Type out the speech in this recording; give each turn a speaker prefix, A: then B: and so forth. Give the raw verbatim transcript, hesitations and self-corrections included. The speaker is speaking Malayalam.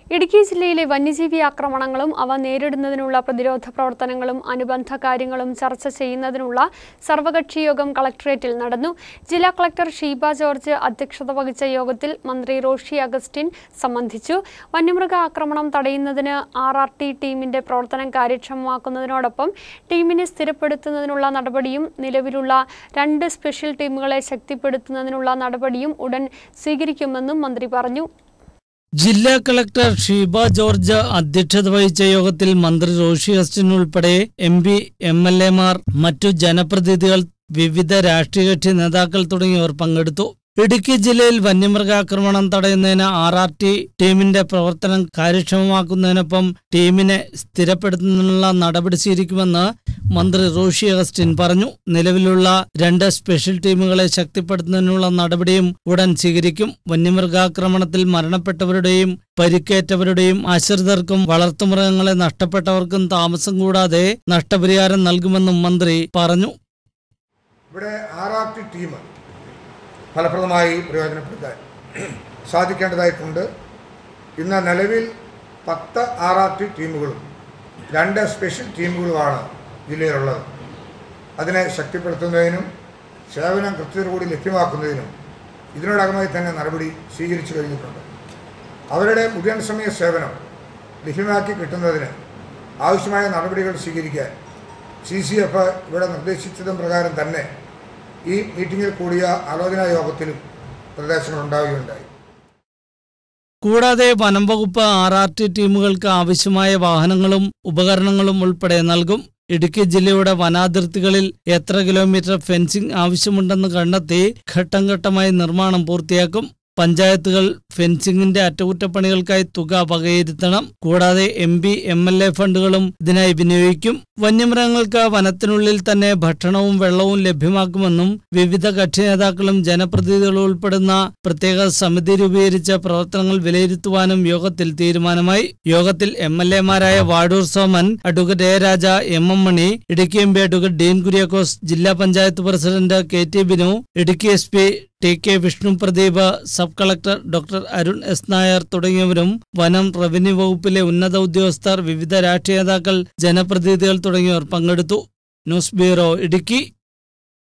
A: ഇടുക്കി ജില്ലയിലെ വന്യജീവി ആക്രമണങ്ങളും അവ നേരിടുന്നതിനുള്ള പ്രതിരോധ പ്രവർത്തനങ്ങളും അനുബന്ധ കാര്യങ്ങളും ചർച്ച ചെയ്യുന്നതിനുള്ള സർവകക്ഷി യോഗം കളക്ടറേറ്റിൽ നടന്നു. ജില്ലാ കളക്ടർ ഷീബ ജോർജ് അധ്യക്ഷത വഹിച്ച യോഗത്തിൽ മന്ത്രി റോഷി അഗസ്റ്റിൻ സംബന്ധിച്ചു. വന്യമൃഗ ആക്രമണം തടയുന്നതിന് ആർ ആർ ടി ടീമിന്റെ പ്രവർത്തനം കാര്യക്ഷമമാക്കുന്നതിനോടൊപ്പം ടീമിനെ സ്ഥിരപ്പെടുത്തുന്നതിനുള്ള നടപടിയും നിലവിലുള്ള രണ്ട് സ്പെഷ്യൽ ടീമുകളെ ശക്തിപ്പെടുത്തുന്നതിനുള്ള നടപടിയും ഉടൻ സ്വീകരിക്കുമെന്നും മന്ത്രി പറഞ്ഞു.
B: ജില്ലാ കളക്ടർ ഷീബ ജോർജ് അധ്യക്ഷത വഹിച്ച യോഗത്തിൽ മന്ത്രി റോഷി അഗസ്റ്റിൻ ഉൾപ്പെടെ എം പി, എം എൽ എമാർ, മറ്റു ജനപ്രതിനിധികൾ, വിവിധ രാഷ്ട്രീയ കക്ഷി നേതാക്കൾ തുടങ്ങിയവർ പങ്കെടുത്തു. ഇടുക്കി ജില്ലയിൽ വന്യമൃഗാക്രമണം തടയുന്നതിന് ആർ ആർ ടി ടീമിന്റെ പ്രവർത്തനം കാര്യക്ഷമമാക്കുന്നതിനൊപ്പം ടീമിനെ സ്ഥിരപ്പെടുത്തുന്നതിനുള്ള നടപടി സ്വീകരിക്കുമെന്ന് മന്ത്രി റോഷി അഗസ്റ്റിൻ പറഞ്ഞു. നിലവിലുള്ള രണ്ട് സ്പെഷ്യൽ ടീമുകളെ ശക്തിപ്പെടുത്തുന്നതിനുള്ള നടപടിയും ഉടൻ സ്വീകരിക്കും. വന്യമൃഗാക്രമണത്തിൽ മരണപ്പെട്ടവരുടെയും പരിക്കേറ്റവരുടെയും ആശ്രിതർക്കും വളർത്തുമൃഗങ്ങളെ നഷ്ടപ്പെട്ടവർക്കും താമസം കൂടാതെ നഷ്ടപരിഹാരം നൽകുമെന്നും മന്ത്രി പറഞ്ഞു.
C: ഇവിടെ ആർ ആർ ടി ടീം ഫലപ്രദമായി പ്രയോജനപ്പെടുത്താൻ സാധിക്കേണ്ടതായിട്ടുണ്ട്. ഇന്ന് നിലവിൽ പത്ത് ആർ ആർ ടി ടീമുകളും രണ്ട് സ്പെഷ്യൽ ടീമുകളുമാണ് ജില്ലയിലുള്ളത്. അതിനെ ശക്തിപ്പെടുത്തുന്നതിനും സേവനം കൃത്യതയോടുകൂടി ലഭ്യമാക്കുന്നതിനും ഇതിനോടകമായി തന്നെ നടപടി സ്വീകരിച്ചു കഴിഞ്ഞിട്ടുണ്ട്. അവരുടെ മുഴുവൻ സമയ സേവനം ലഭ്യമാക്കി കിട്ടുന്നതിന് ആവശ്യമായ നടപടികൾ സ്വീകരിക്കാൻ സി സി എഫ് ഇവിടെ നിർദ്ദേശിച്ചതും പ്രകാരം തന്നെ ഈ മീറ്റിംഗിൽ കൂടിയ ആലോചനാ യോഗത്തിലും നിർദ്ദേശങ്ങൾ ഉണ്ടാവുകയുണ്ടായി.
B: കൂടാതെ വനം വകുപ്പ് ആർ ആർ ടി ടീമുകൾക്ക് ആവശ്യമായ വാഹനങ്ങളും ഉപകരണങ്ങളും ഉൾപ്പെടെ നൽകും. ഇടുക്കി ജില്ലയുടെ വനാതിർത്തികളിൽ എത്ര കിലോമീറ്റർ ഫെൻസിംഗ് ആവശ്യമുണ്ടെന്ന് കണ്ടെത്തി ഘട്ടം ഘട്ടമായി നിർമ്മാണം പൂർത്തിയാക്കും. പഞ്ചായത്തുകൾ ഫെൻസിംഗിന്റെ അറ്റകുറ്റപ്പണികൾക്കായി തുക വകയിരുത്തണം. കൂടാതെ M P, M L A ഫണ്ടുകളും ഇതിനായി വിനിയോഗിക്കും. വന്യമൃഗങ്ങൾക്ക് വനത്തിനുള്ളിൽ തന്നെ ഭക്ഷണവും വെള്ളവും ലഭ്യമാക്കുമെന്നും വിവിധ കക്ഷി നേതാക്കളും ജനപ്രതിനിധികളും ഉൾപ്പെടുന്ന പ്രത്യേക സമിതി രൂപീകരിച്ച പ്രവർത്തനങ്ങൾ വിലയിരുത്തുവാനും യോഗത്തിൽ തീരുമാനമായി. യോഗത്തിൽ എം എൽ എമാരായ Vazhoor Soman, advocate A Raja, M M Mani, Idukki M P advocate Dean Kuriakose, ജില്ലാ panchayat president K T Binu, Idukki S P T K Vishnu Pradeep, sub collector doctor Arun S Nair തുടങ്ങിയവരും വനം, റവന്യൂ വകുപ്പിലെ ഉന്നത ഉദ്യോഗസ്ഥർ, വിവിധ രാഷ്ട്രീയ നേതാക്കൾ, ജനപ്രതിനിധികൾ തുടങ്ങിയവർ പങ്കെടുത്തു. News bureau, Idukki.